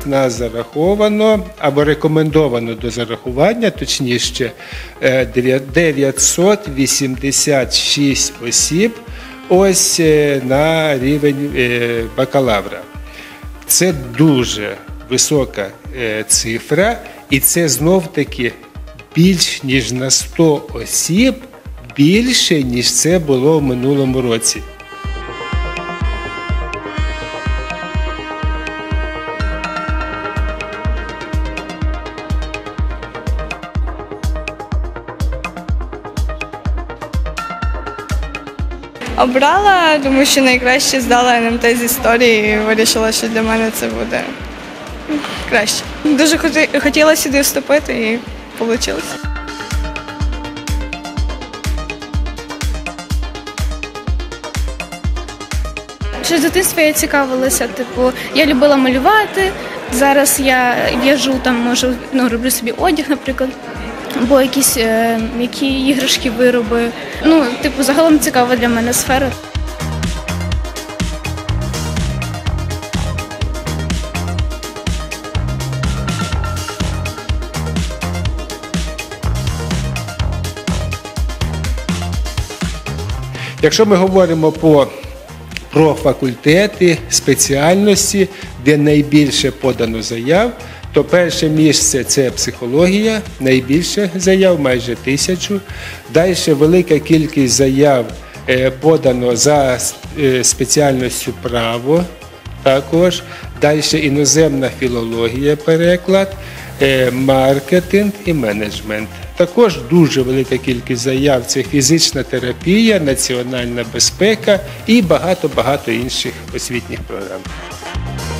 нас зараховано, або рекомендовано до зарахування, точніше, 986 осіб ось на рівень бакалавра. Це дуже висока цифра, і це знов-таки більш ніж на 100 осіб більше, ніж це було в минулому році. Обрала, тому що найкраще здала НМТ з історії і вирішила, що для мене це буде краще. Дуже хотіла сюди вступити і вийшло. Ще з дитинства я цікавилася, я любила малювати, зараз я в'яжу, роблю собі одяг, наприклад, або якісь які іграшки, вироби. Загалом цікава для мене сфера. Якщо ми говоримо про факультети, спеціальності, де найбільше подано заяв, то перше місце – це психологія, найбільше заяв, майже 1000. Далі велика кількість заяв подано за спеціальністю право, також. Далі іноземна філологія, переклад, маркетинг і менеджмент. Також дуже велика кількість заяв – це фізична терапія, національна безпека і багато-багато інших освітніх програм.